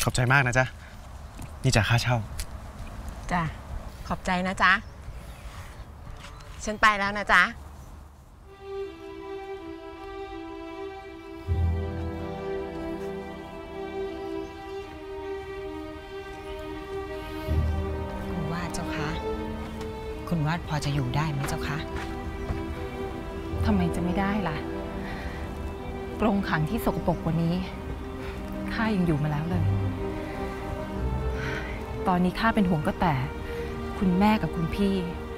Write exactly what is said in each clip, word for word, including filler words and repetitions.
ขอบใจมากนะจ๊ะนี่จะค่าเช่าจ้ะขอบใจนะจ๊ะฉันไปแล้วนะจ๊ะคุณวาดเจ้าคะคุณวาดพอจะอยู่ได้ไหมเจ้าคะทำไมจะไม่ได้ล่ะกรงขังที่สกปรกกว่านี้ข้ายังอยู่มาแล้วเลยตอนนี้ข้าเป็นห่วงก็แต่คุณแม่กับคุณพี่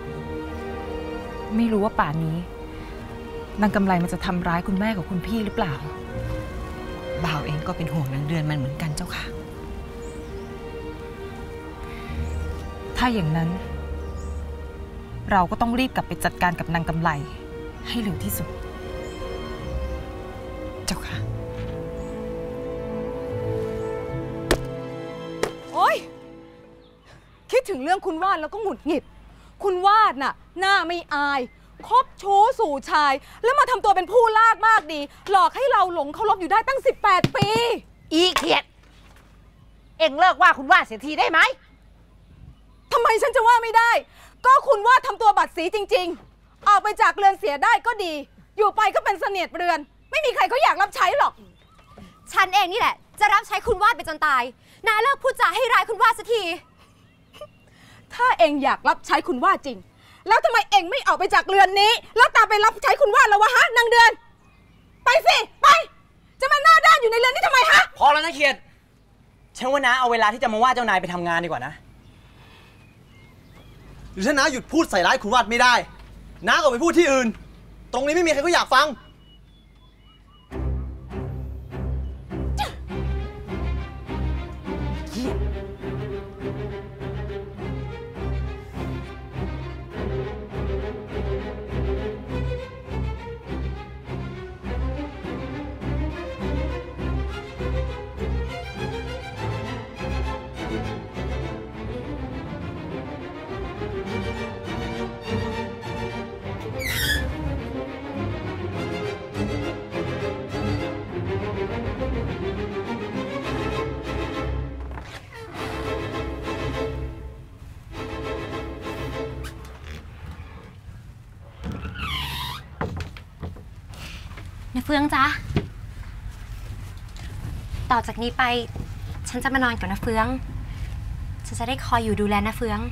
ไม่รู้ว่าป่านนี้นางกำไรมันจะทำร้ายคุณแม่กับคุณพี่หรือเปล่าบ่าวเองก็เป็นห่วงนางเดือนมันเหมือนกันเจ้าค่ะถ้าอย่างนั้นเราก็ต้องรีบกลับไปจัดการกับนางกำไรให้เร็วที่สุดเจ้าค่ะโอ๊ยคิดถึงเรื่องคุณวาดแล้วก็หงุดหงิดคุณวาดน่ะหน้าไม่อายคบชู้สู่ชายแล้วมาทำตัวเป็นผู้ลาดมากดีหลอกให้เราหลงเคารพอยู่ได้ตั้งสิบแปดปีอีเขียดเอ็งเลิกว่าคุณวาดเสียทีได้ไหมทำไมฉันจะว่าไม่ได้ก็คุณวาดทำตัวบัดสีจริงๆออกไปจากเรือนเสียได้ก็ดีอยู่ไปก็เป็นเสนียดเรือนไม่มีใครเขาอยากรับใช้หรอกฉันเองนี่แหละจะรับใช้คุณวาดไปจนตายน้าเลิกพูดจาให้ร้ายคุณวาดสักทีถ้าเองอยากรับใช้คุณวาดจริงแล้วทำไมเองไม่ออกไปจากเรือนนี้แล้วตามไปรับใช้คุณวาดแล้ววะฮะนางเดือนไปสิไปจะมาหน้าด้านอยู่ในเรือนนี้ทำไมฮะพอแล้วนะเขียดฉันว่านะเอาเวลาที่จะมาว่าเจ้านายไปทำงานดีกว่านะหรือถ้าน้าหยุดพูดใส่ร้ายคุณวาดไม่ได้น้าก็ไปพูดที่อื่นตรงนี้ไม่มีใครเขาอยากฟังนะเฟืองจ๊ะต่อจากนี้ไปฉันจะมานอนกับนะเฟืองฉันจะได้คอยอยู่ดูแลนะเฟือง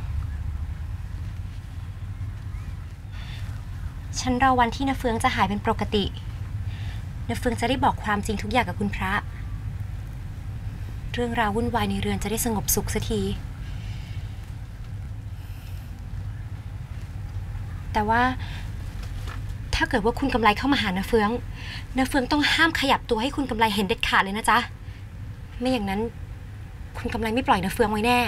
ฉันรอวันที่นะเฟืองจะหายเป็นปกตินะเฟืองจะได้บอกความจริงทุกอย่างกับคุณพระเรื่องราววุ่นวายในเรือนจะได้สงบสุขสักทีแต่ว่าถ้าเกิดว่าคุณกำไรเข้ามาหานะเฟืองนะเฟืองต้องห้ามขยับตัวให้คุณกำไรเห็นเด็ดขาดเลยนะจ๊ะไม่อย่างนั้นคุณกำไรไม่ปล่อยนะเฟืองไว้แน่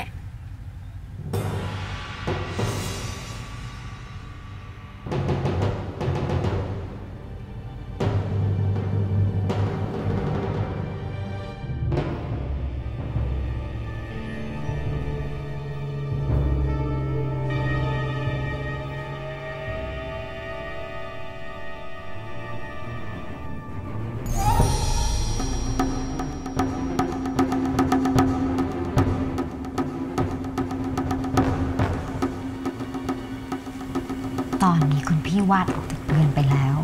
ตอนนี้คุณพี่วาดออกจากเรือนไปแล้ว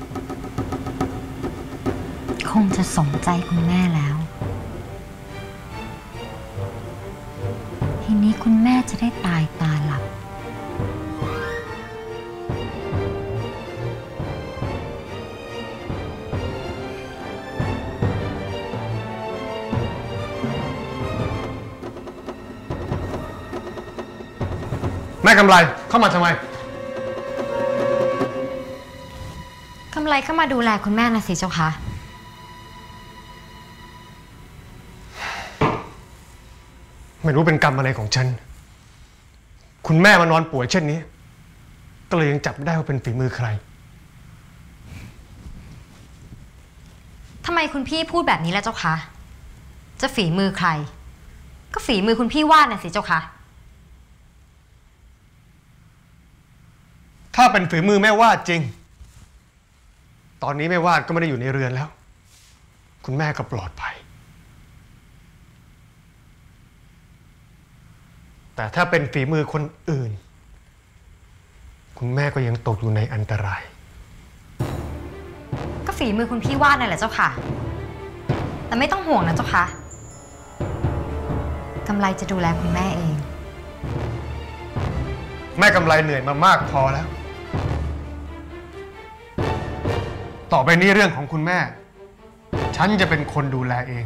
คงจะสมใจคุณแม่แล้วทีนี้คุณแม่จะได้ตายตาหลับแม่กำไรเข้ามาทำไมกำไรก็มาดูแลคุณแม่นะสิเจ้าคะไม่รู้เป็นกรรมอะไรของฉันคุณแม่มานอนป่วยเช่นนี้ก็เลยยังจับไม่ได้ว่าเป็นฝีมือใครทำไมคุณพี่พูดแบบนี้ล่ะเจ้าคะจะฝีมือใครก็ฝีมือคุณพี่วาดน่ะสิเจ้าคะถ้าเป็นฝีมือแม่วาดจริงตอนนี้แม่วาดก็ไม่ได้อยู่ในเรือนแล้วคุณแม่ก็ปลอดภัยแต่ถ้าเป็นฝีมือคนอื่น คุณแม่ก็ยังตกอยู่ในอันตรายก็ฝีมือคุณพี่วาดนั่นแหละเจ้าค่ะแต่ไม่ต้องห่วงนะเจ้าค่ะกำไรจะดูแลคุณแม่เองแม่กำไรเหนื่อยมามากพอแล้วต่อไปนี้เรื่องของคุณแม่ฉันจะเป็นคนดูแลเอง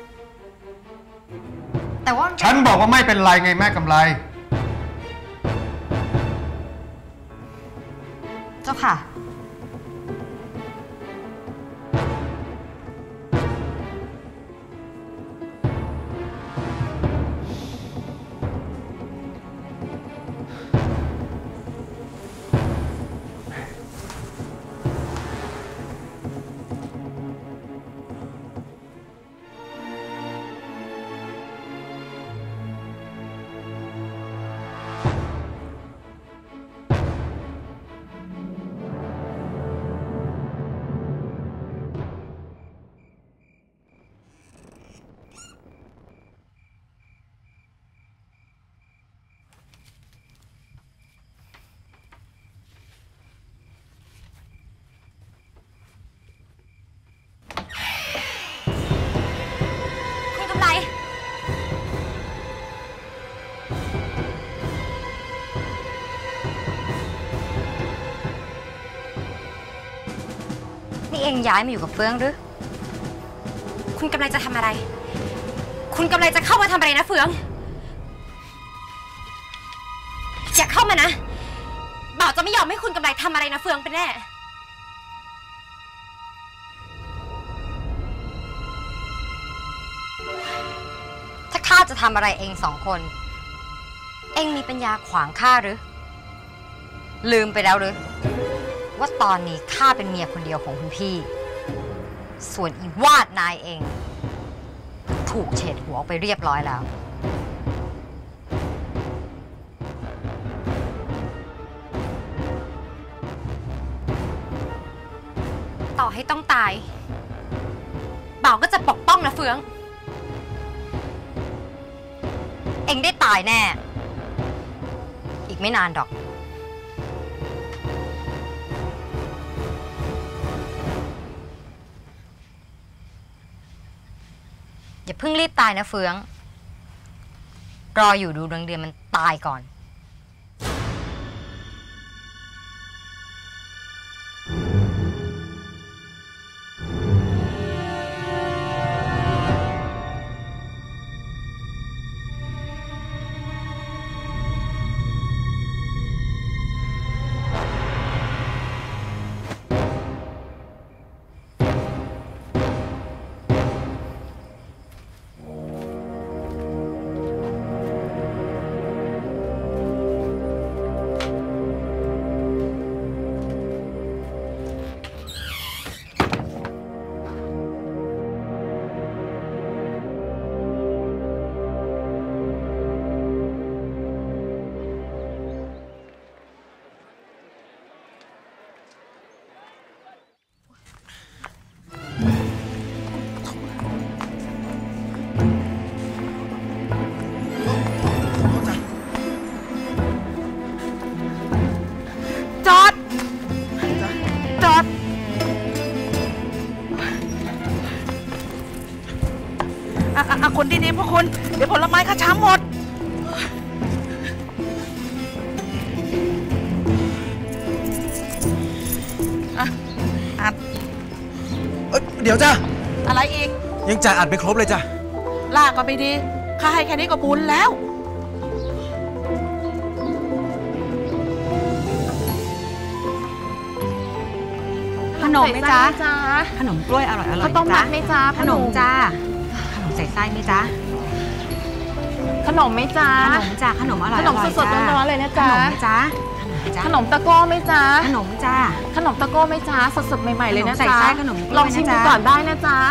แต่ว่าฉันบอกว่าไม่เป็นไรไงแม่กำไรเจ้าค่ะนี่เองย้ายมาอยู่กับเฟื่องหรือคุณกำลังจะทำอะไรคุณกำลังจะเข้ามาทำอะไรนะเฟื่องอย่าเข้ามานะบ่าวจะไม่ยอมให้คุณกำลังทำอะไรนะเฟื่องเป็นแน่ถ้าข้าจะทำอะไรเองสองคนเองมีปัญญาขวางข้าหรือลืมไปแล้วหรือว่าตอนนี้ข้าเป็นเมียคนเดียวของคุณพี่ส่วนอีวาดนายเองถูกเฉดหัวออกไปเรียบร้อยแล้วต่อให้ต้องตายบ่าวก็จะปกป้องนะเฟืองเองได้ตายแน่อีกไม่นานดอกอย่าเพิ่งรีบตายนะเฟืองรออยู่ดูดวงเดือนมันตายก่อนจอดจอดอ่ะอ่ะคนดีๆพวกคุณเดี๋ยวผลไม้ข้าช้ำหมดอ่ะอัดเอ้ยเดี๋ยวจ้ะอะไรอีกยังจ่ายอัดไม่ครบเลยจ้ะลากก็ไปดีข้าให้แค่นี้ก็บุญแล้วขนมไหมจ๊ะขนมกล้วยอร่อยอร่อยข้าวต้มมัดไหมจ๊ะขนมจ้าขนมใส่ไส้ไหมจ๊ะขนมไหมจ๊ะขนมจ้าขนมอร่อยขนมสดๆร้อนๆเลยนะจ๊ะขนมไหมจ๊ะขนมตะโก้ไหมจ๊ะขนมจ้าขนมตะโก้ไหมจ๊ะสดๆใหม่ๆเลยนะจ๊ะใส่ไส้ขนมลองชิมดูก่อนได้นะจ๊ะ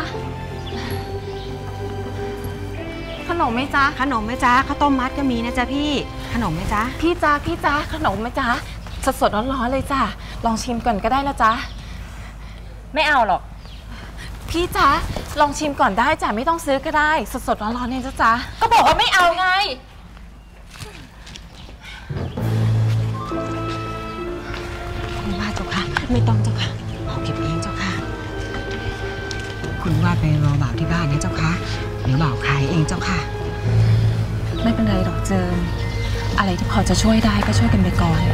ขนมไหมจ๊ะขนมไหมจ๊ะข้าวต้มมัดก็มีนะจ๊ะพี่ขนมไหมจ๊ะพี่จ๊ะพี่จ๊ะขนมไหมจ๊ะสดๆร้อนๆเลยจ้ะลองชิมก่อนก็ได้นะจ๊ะไม่เอาหรอกพี่จ๊ะลองชิมก่อนได้จ้ะไม่ต้องซื้อก็ได้สดๆร้อนๆเนี่ยจ๊ะจ๊ะก็บอกว่าไม่เอาไงไม่ต้องเจ้าค่ะเอาเก็บเองเจ้าค่ะคุณวาดไปรอบ่าวที่บ้านนะเจ้าค่ะเดี๋ยวบ่าวขายเองเจ้าค่ะไม่เป็นไรหรอกเจิมอะไรที่พอจะช่วยได้ก็ช่วยกันไปก่อน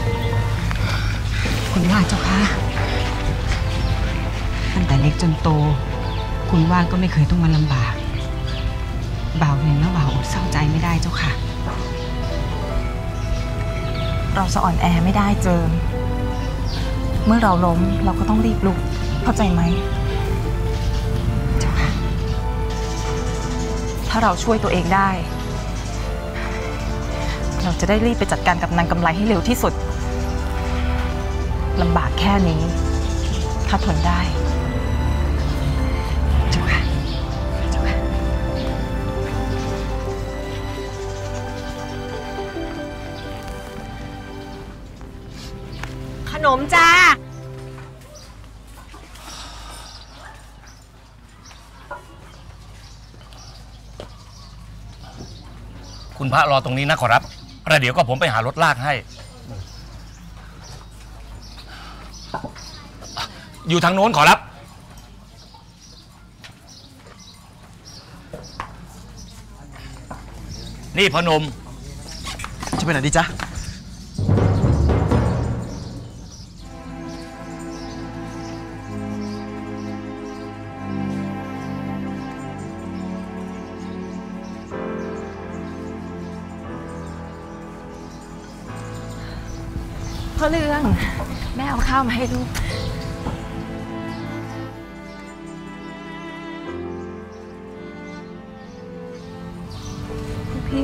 คุณวาดเจ้าค่ะตั้งแต่เล็กจนโตคุณวาดก็ไม่เคยต้องมาลำบากบ่าวเห็นแล้วบ่าวอดเศร้าใจไม่ได้เจ้าค่ะเราจะอ่อนแอไม่ได้เจิมเมื่อเราล้มเราก็ต้องรีบลุกเข้าใจไหมเจ้าค่ะถ้าเราช่วยตัวเองได้เราจะได้รีบไปจัดการกับนางกำไรให้เร็วที่สุดลำบากแค่นี้ถ้าทนได้เจ้าค่ะเจ้าค่ะขนมจ้าคุณพระรอตรงนี้นะขอรับประเดี๋ยวก็ผมไปหารถลากให้อยู่ทางโน้นขอรับนี่พนมจะไปไหนดีจ๊ะพ่อเรื่องแม่เอาข้าวมาให้ลูกพี่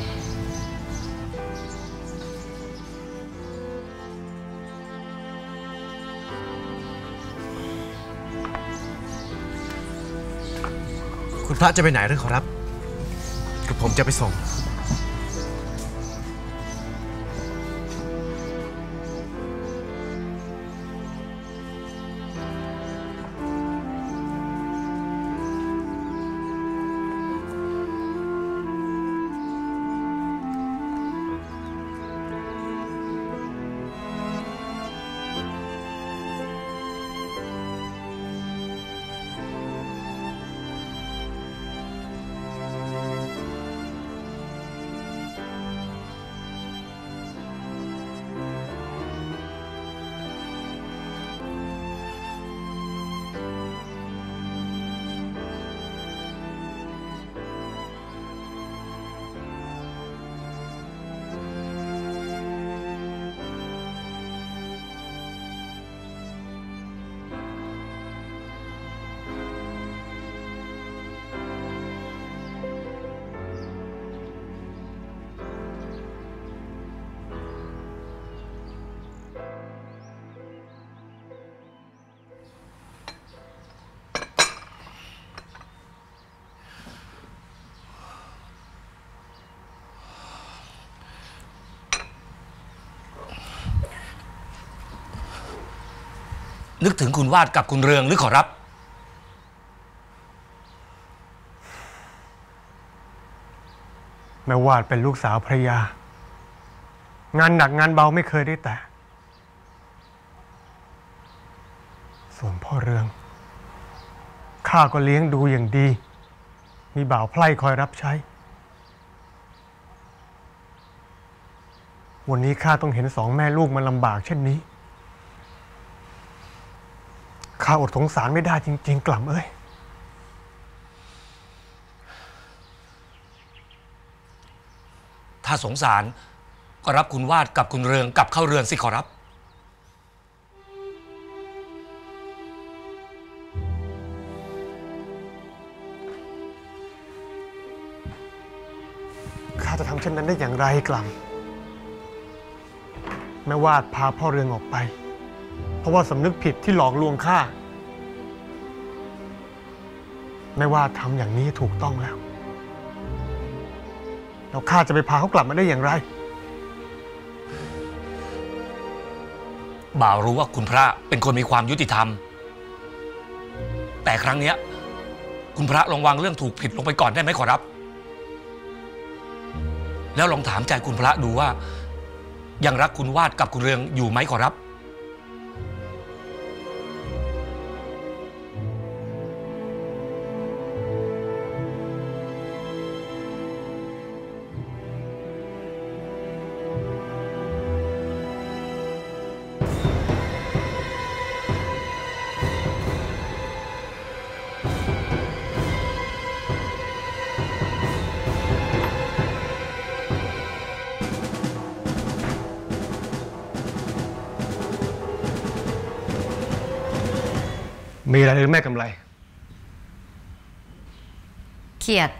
คุณพระจะไปไหนหรือขอรับคือผมจะไปส่งนึกถึงคุณวาดกับคุณเรืองหรือขอรับแม่วาดเป็นลูกสาวภรรยางานหนักงานเบาไม่เคยได้แตะส่วนพ่อเรืองข้าก็เลี้ยงดูอย่างดีมีบ่าวไพร่คอยรับใช้วันนี้ข้าต้องเห็นสองแม่ลูกมันลำบากเช่นนี้ข้าอดสงสารไม่ได้จริงๆกล่ำเอ้ยถ้าสงสารก็รับคุณวาดกับคุณเรืองกลับเข้าเรือนสิขอรับข้าจะทำเช่นนั้นได้อย่างไรกล่ำแม่วาดพาพ่อเรืองออกไปเพราะว่าสำนึกผิดที่หลอกลวงข้าแม่วาดทำอย่างนี้ถูกต้องแล้วแล้วข้าจะไปพาเขากลับมาได้อย่างไรบ่าวรู้ว่าคุณพระเป็นคนมีความยุติธรรมแต่ครั้งนี้คุณพระลองวางเรื่องถูกผิดลงไปก่อนได้ไหมขอรับแล้วลองถามใจคุณพระดูว่ายังรักคุณวาดกับคุณเรืองอยู่ไหมขอรับมีอะไรหรือแม่กำไรเขียด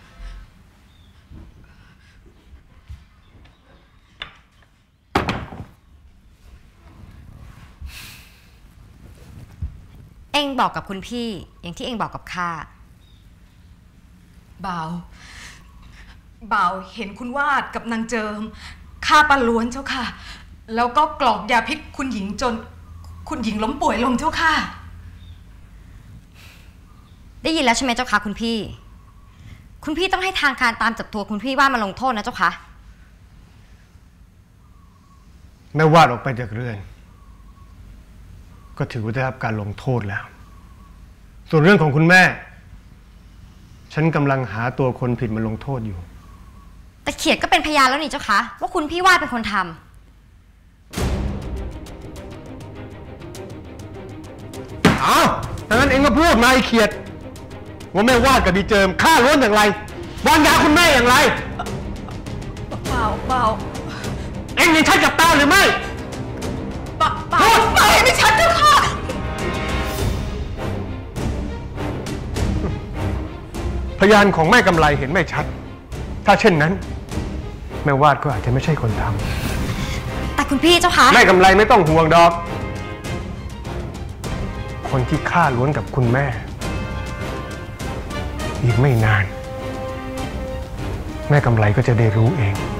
เองบอกกับคุณพี่อย่างที่เองบอกกับข้าบ่าวบ่าวเห็นคุณวาดกับนางเจิมฆ่าปลาล้วนเจ้าค่ะ แล้วก็กรอกยาพิษคุณหญิงจนคุณหญิงล้มป่วยลงเจ้าค่ะได้ยินแล้วใช่ไหมเจ้าคะคุณพี่ คุณพี่ต้องให้ทางการตามจับตัวคุณพี่ว่ามาลงโทษนะเจ้าคะแม่วาดออกไปจากเรือนก็ถือว่าได้รับการลงโทษแล้ว ส่วนเรื่องของคุณแม่ ฉันกำลังหาตัวคนผิดมาลงโทษอยู่แต่เขียดก็เป็นพยานแล้วนี่เจ้าคะว่าคุณพี่วาดเป็นคนทำอ้าวดังนั้นเองก็พูดมาไอ้เขียดว่าแม่วาดกับดีเจิมฆ่าล้วนอย่างไรวางยาคุณแม่อย่างไรเปล่าเปล่าเองยังใช่จับตาหรือไม่เปล่าเปล่าเปล่าไม่ชัดเจ้าค่ะพยานของแม่กำไรเห็นไม่ชัด ถ้าเช่นนั้นแม่วาดก็อาจจะไม่ใช่คนทำแต่คุณพี่เจ้าคะแม่กำไรไม่ต้องห่วงดอก คนที่ฆ่าล้วนกับคุณแม่อีกไม่นานแม่กำไรก็จะได้รู้เอง